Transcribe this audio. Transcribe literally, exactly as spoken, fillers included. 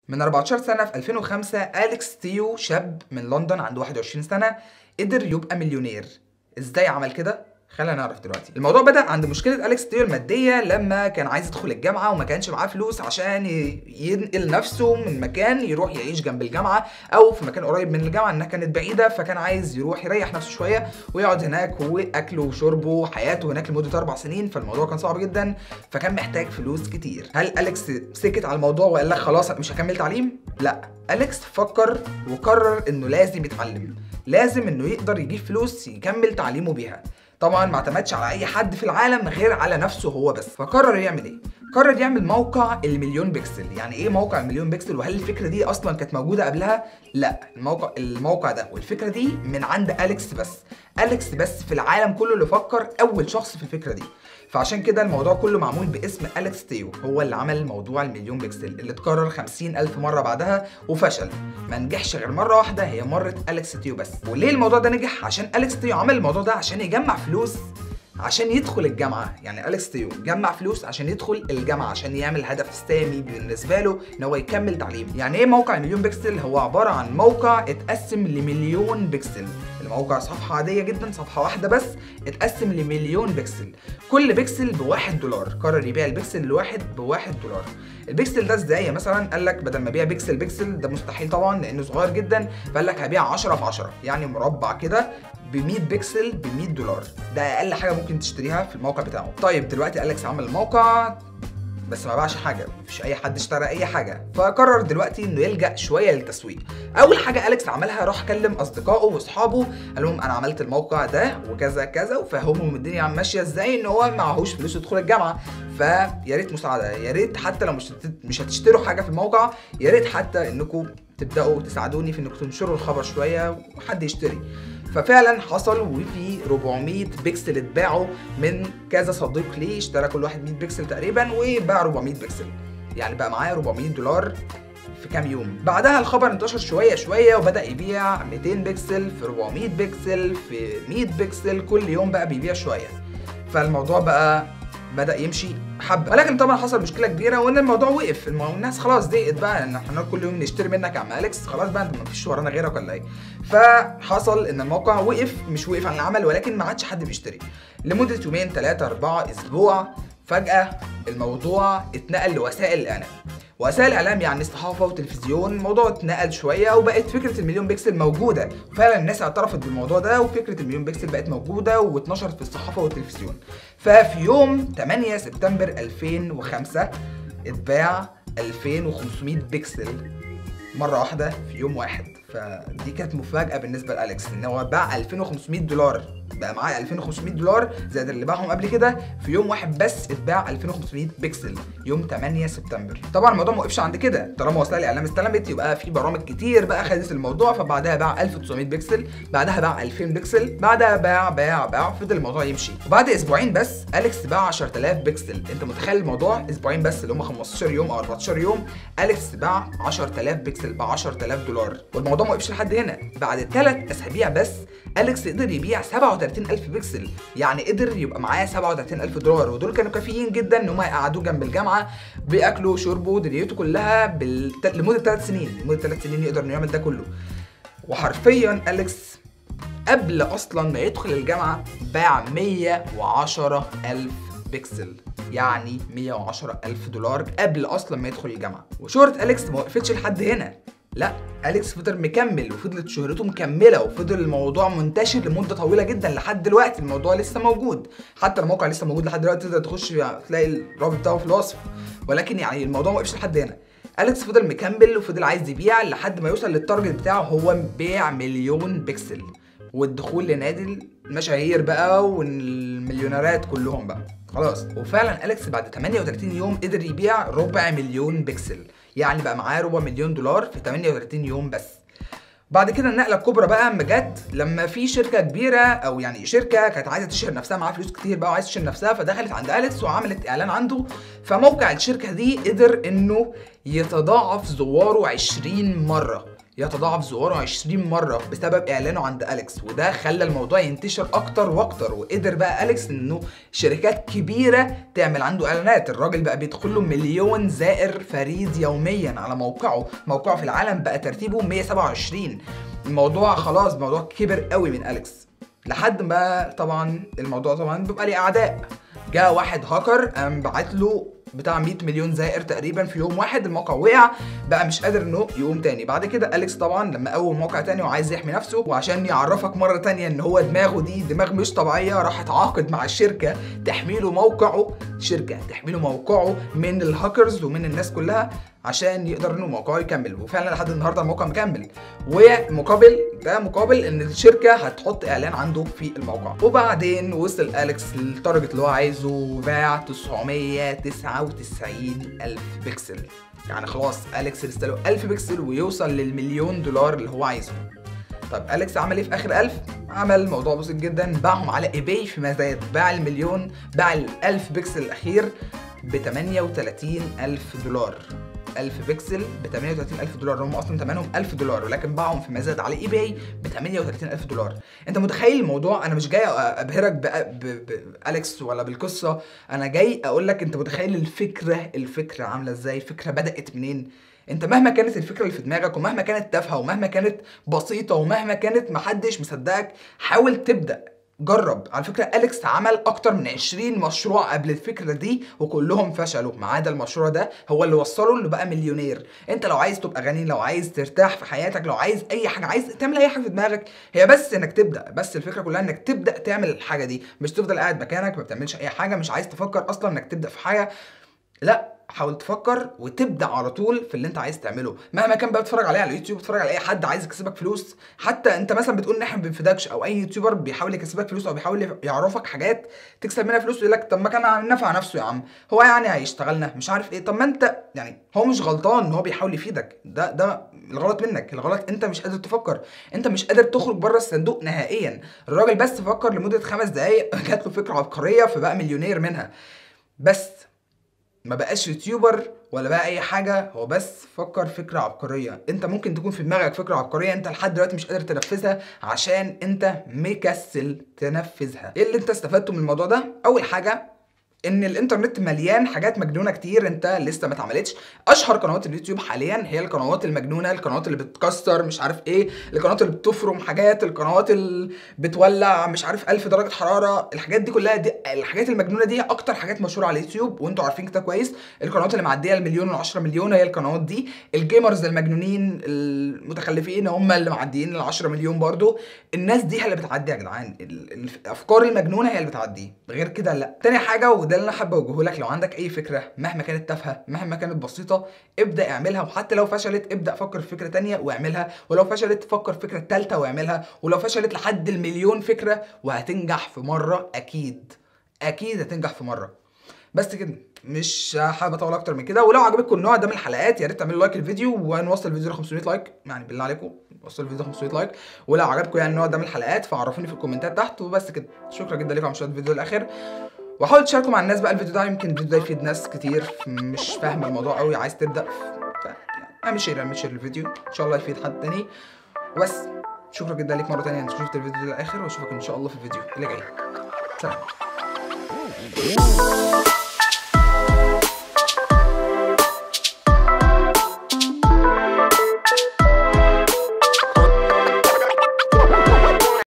من أربعتاشر سنة في ألفين وخمسة أليكس تيو شاب من لندن عنده واحد وعشرين سنة قدر يبقى مليونير. ازاي عمل كده؟ خلينا نعرف دلوقتي. الموضوع بدأ عند مشكلة أليكس تيو المادية لما كان عايز يدخل الجامعة وما كانش معاه فلوس عشان ينقل نفسه من مكان يروح يعيش جنب الجامعة أو في مكان قريب من الجامعة إنها كانت بعيدة، فكان عايز يروح يريح نفسه شوية ويقعد هناك وأكله وشربه وحياته هناك لمدة أربع سنين، فالموضوع كان صعب جدا فكان محتاج فلوس كتير. هل أليكس سكت على الموضوع وقال لك خلاص مش هكمل تعليم؟ لا، أليكس فكر وقرر إنه لازم يتعلم، لازم إنه يقدر يجيب فلوس يكمل تعليمه بيها. طبعا ما اعتمدش على اي حد في العالم غير على نفسه هو بس، فقرر يعمل ايه؟ قرر يعمل موقع المليون بكسل. يعني ايه موقع المليون بكسل؟ وهل الفكره دي اصلا كانت موجوده قبلها؟ لا، الموقع الموقع ده والفكره دي من عند أليكس بس. أليكس بس في العالم كله اللي فكر، اول شخص في الفكره دي، فعشان كده الموضوع كله معمول باسم أليكس تيو. هو اللي عمل موضوع المليون بكسل اللي اتكرر خمسين ألف مرة بعدها وفشل، ما نجحش غير مرة واحدة هي مرة أليكس تيو بس. وليه الموضوع ده نجح؟ عشان أليكس تيو عمل الموضوع ده عشان يجمع فلوس عشان يدخل الجامعة. يعني أليكس تيو جمع فلوس عشان يدخل الجامعة، عشان يعمل هدف سامي بالنسبة له ان هو يكمل تعليم. يعني ايه موقع المليون بكسل؟ هو عبارة عن موقع اتقسم لمليون بكسل. الموقع صفحة عادية جدا، صفحة واحدة بس اتقسم لمليون بكسل، كل بكسل بواحد دولار. قرر يبيع البكسل الواحد بواحد دولار. البكسل ده ازاي؟ مثلا قال لك بدل ما ابيع بكسل بكسل ده مستحيل طبعا لانه صغير جدا، فقال لك هبيع عشرة في عشرة، يعني مربع كده ب مية بكسل ب مية دولار. ده اقل حاجه ممكن تشتريها في الموقع بتاعه. طيب دلوقتي أليكس عمل الموقع بس ما باعش حاجه، مفيش اي حد اشترى اي حاجه، فقرر دلوقتي انه يلجا شويه للتسويق. اول حاجه أليكس عملها راح كلم اصدقائه واصحابه، قال لهم انا عملت الموقع ده وكذا كذا، وفهمهم الدنيا ماشيه ازاي، ان هو معهوش فلوس يدخل الجامعه، فيا ريت مساعده، يا ريت حتى لو مش مش هتشتروا حاجه في الموقع، يا ريت حتى انكم تبداوا تساعدوني في انكم تنشروا الخبر شويه وحد يشتري. ففعلا حصل، وفي أربعمية بكسل اتباعوا من كذا صديق ليه، اشترى كل واحد مية بكسل تقريبا وباع أربعمية بكسل، يعني بقى معاه أربعمية دولار في كام يوم. بعدها الخبر انتشر شويه شويه وبدا يبيع ميتين بكسل في أربعمية بكسل في مية بكسل، كل يوم بقى بيبيع شويه، فالموضوع بقى بدأ يمشي حبه. ولكن طبعا حصل مشكله كبيره وان الموضوع وقف، الناس خلاص زهقت بقى ان احنا كل يوم نشتري منك يا عم أليكس، خلاص بقى انت مفيش ورانا غيرك ولا ايه؟ فحصل ان الموقع وقف، مش وقف عن العمل ولكن ما عادش حد بيشتري لمده يومين ثلاثه اربعه اسبوع. فجاه الموضوع اتنقل لوسائل الاعلام. وسائل الاعلام يعني الصحافه والتلفزيون، الموضوع اتنقل شويه وبقت فكره المليون بكسل موجوده، وفعلا الناس اعترفت بالموضوع ده وفكره المليون بكسل بقت موجوده واتنشرت في الصحافه والتلفزيون. ففي يوم تمانية سبتمبر ألفين وخمسة اتباع ألفين وخمسمية بكسل مره واحده في يوم واحد. فدي كانت مفاجاه بالنسبه لأليكس ان هو باع ألفين وخمسمية دولار، بقى معاه ألفين وخمسمية دولار زائد اللي باعهم قبل كده في يوم واحد بس اتباع ألفين وخمسمية بكسل يوم تمانية سبتمبر. طبعا الموضوع ما وقفش عند كده، طالما وسائل الاعلام استلمت يبقى في برامج كتير بقى خدت الموضوع، فبعدها باع ألف وتسعمية بكسل، بعدها باع ألفين بكسل، بعدها باع باع باع فضل الموضوع يمشي. وبعد اسبوعين بس أليكس باع عشرة آلاف بكسل. انت متخيل الموضوع؟ اسبوعين بس اللي هم خمستاشر يوم او أربعتاشر يوم أليكس باع عشرة آلاف بكسل ب عشرة آلاف دولار. والموضوع ما وقفش لحد هنا، بعد ثلاث اسابيع بس أليكس قدر يبيع سبعة وتلاتين ألف بكسل، يعني قدر يبقى معاه سبعة وتلاتين ألف دولار، ودول كانوا كافيين جدا ان هم يقعدوه جنب الجامعه باكله وشربه دنيته كلها بال... لمده ثلاث سنين، لمده ثلاث سنين يقدر انه يعمل ده كله. وحرفيا أليكس قبل اصلا ما يدخل الجامعه باع مية وعشرة ألف بكسل، يعني مية وعشرة ألف دولار قبل اصلا ما يدخل الجامعه. وشهره أليكس ما وقفتش لحد هنا، لا، أليكس فضل مكمل وفضلت شهرته مكمله وفضل الموضوع منتشر لمده طويله جدا لحد دلوقتي. الموضوع لسه موجود، حتى الموقع لسه موجود لحد دلوقتي، تقدر تخش تلاقي الرابط بتاعه في الوصف. ولكن يعني الموضوع ما وقفش لحد هنا، أليكس فضل مكمل وفضل عايز يبيع لحد ما يوصل للتارجت بتاعه، هو بيع مليون بكسل والدخول لنادي المشاهير بقى والمليونيرات كلهم بقى خلاص. وفعلا أليكس بعد تمانية وتلاتين يوم قدر يبيع ربع مليون بكسل، يعني بقى معاه ربع مليون دولار في تمانية وتلاتين يوم بس. بعد كده النقله الكبرى بقى اما جت لما في شركه كبيره، او يعني شركه كانت عايزه تشهر نفسها، معاها فلوس كتير بقى وعايزه تشهر نفسها، فدخلت عند أليكس وعملت اعلان عنده. فموقع الشركه دي قدر انه يتضاعف زواره عشرين مره، يتضاعف ظهوره عشرين مره بسبب اعلانه عند اليكس، وده خلى الموضوع ينتشر اكتر واكتر، وقدر بقى اليكس انه شركات كبيره تعمل عنده اعلانات. الراجل بقى بيدخل له مليون زائر فريد يوميا على موقعه، موقعه في العالم بقى ترتيبه مية وسبعة وعشرين. الموضوع خلاص الموضوع كبر قوي من اليكس، لحد ما طبعا الموضوع طبعا بيبقى ليه اعداء. جاء واحد هاكر قام بعت له بتاع مية مليون زائر تقريبا في يوم واحد، الموقع وقع بقى مش قادر انه يقوم تاني. بعد كده اليكس طبعا لما قوم موقع تاني وعايز يحمي نفسه، وعشان يعرفك مره تانيه ان هو دماغه دي دماغ مش طبيعيه، راح اتعاقد مع الشركه تحميله موقعه، شركه تحميله موقعه من الهاكرز ومن الناس كلها عشان يقدر انه موقعه يكمل. وفعلا لحد النهارده الموقع مكمل، ومقابل ده مقابل ان الشركه هتحط اعلان عنده في الموقع. وبعدين وصل اليكس للتارجت اللي هو عايزه، وباع تسعمية وتسعة وتسعين الف بكسل. يعني خلاص اليكس لسه له ألف بكسل ويوصل للمليون دولار اللي هو عايزه. طب اليكس عمل ايه في اخر ألف؟ عمل موضوع بسيط جدا، باعهم على ايباي في مزاد. باع المليون، باع ال ألف بكسل الاخير ب تمنية وتلاتين الف دولار. ألف بكسل ب تمنية وتلاتين الف دولار، هم اصلا ثمنهم ألف دولار، ولكن باعهم في مزاد على ايباي ب تمنية وتلاتين الف دولار. انت متخيل الموضوع؟ انا مش جاي ابهرك باليكس ولا بالقصه، انا جاي اقول لك انت متخيل الفكره الفكره عامله ازاي؟ الفكره بدات منين؟ انت مهما كانت الفكره اللي في دماغك، ومهما كانت تافهه، ومهما كانت بسيطه، ومهما كانت محدش مصدقك، حاول تبدا، جرب. على فكره اليكس عمل اكتر من عشرين مشروع قبل الفكره دي وكلهم فشلوا، ما عدا المشروع ده هو اللي وصله اللي بقى مليونير. انت لو عايز تبقى غني، لو عايز ترتاح في حياتك، لو عايز اي حاجه، عايز تعمل اي حاجه في دماغك، هي بس انك تبدا. بس الفكره كلها انك تبدا تعمل الحاجه دي، مش تفضل قاعد مكانك ما بتعملش اي حاجه، مش عايز تفكر اصلا انك تبدا في حاجه. لا، حاول تفكر وتبدا على طول في اللي انت عايز تعمله، مهما كان بقى بتتفرج عليه على اليوتيوب، بتتفرج على اي حد عايز يكسبك فلوس. حتى انت مثلا بتقول ان احنا ما بنفيدكش، او اي يوتيوبر بيحاول يكسبك فلوس او بيحاول يعرفك حاجات تكسب منها فلوس، يقول لك طب ما كان نفع نفسه يا عم، هو يعني هيشتغلنا مش عارف ايه. طب ما انت يعني هو مش غلطان ان هو بيحاول يفيدك، ده ده الغلط منك. الغلط انت مش قادر تفكر، انت مش قادر تخرج بره الصندوق نهائيا. الراجل بس فكر لمده خمس دقائق جات له فكره عبقريه فبقى مليونير منها، بس ما بقاش يوتيوبر ولا بقى اي حاجه، هو بس فكر فكره عبقريه. انت ممكن تكون في دماغك فكره عبقريه انت لحد دلوقتي مش قادر تنفذها عشان انت مكسل تنفذها. ايه اللي انت استفدته من الموضوع ده؟ اول حاجه ان الانترنت مليان حاجات مجنونه كتير انت لسه ما اتعملتش. اشهر قنوات اليوتيوب حاليا هي القنوات المجنونه، القنوات اللي بتكسر مش عارف ايه، القنوات اللي بتفرم حاجات، القنوات اللي بتولع مش عارف ألف درجه حراره. الحاجات دي كلها، دي الحاجات المجنونه دي اكتر حاجات مشهوره على اليوتيوب، وانتوا عارفين كده كويس. القنوات اللي معديه المليون و10 مليون هي القنوات دي. الجيمرز المجنونين المتخلفين هم اللي معديين ال عشرة مليون برضو. الناس دي هي اللي بتعدي يا جدعان، الافكار المجنونه هي اللي بتعدي، غير كده لا. تاني حاجه وده اللي انا حابب اوجهه لك، لو عندك اي فكره مهما كانت تافهه مهما كانت بسيطه، ابدا اعملها، وحتى لو فشلت ابدا فكر في فكره تانية واعملها، ولو فشلت فكر في فكره ثالثه واعملها، ولو فشلت لحد المليون فكره وهتنجح في مره، اكيد اكيد هتنجح في مره. بس كده، مش حابب اطول اكتر من كده. ولو عجبكم النوع ده من الحلقات يا ريت تعملوا لايك للفيديو، ونوصل الفيديو ل خمسمية لايك، يعني بالله عليكم وصل الفيديو خمسمية لايك. ولو عجبكم يعني النوع ده من الحلقات فعرفوني في الكومنتات تحت. وبس كده، شكرا جدا لكم على مشاهده الفيديو للاخر، وحاول تشاركوا مع الناس بقى الفيديو ده، يمكن الفيديو ده يفيد ناس كتير مش فاهمه الموضوع قوي عايز تبدا. اعمل شير اعمل شير للفيديو، ان شاء الله يفيد حد تاني. وبس، شكرا جدا ليك مره تانيه انت شفت الفيديو ده للاخر، واشوفك ان شاء الله في الفيديو اللي جاي. سلام.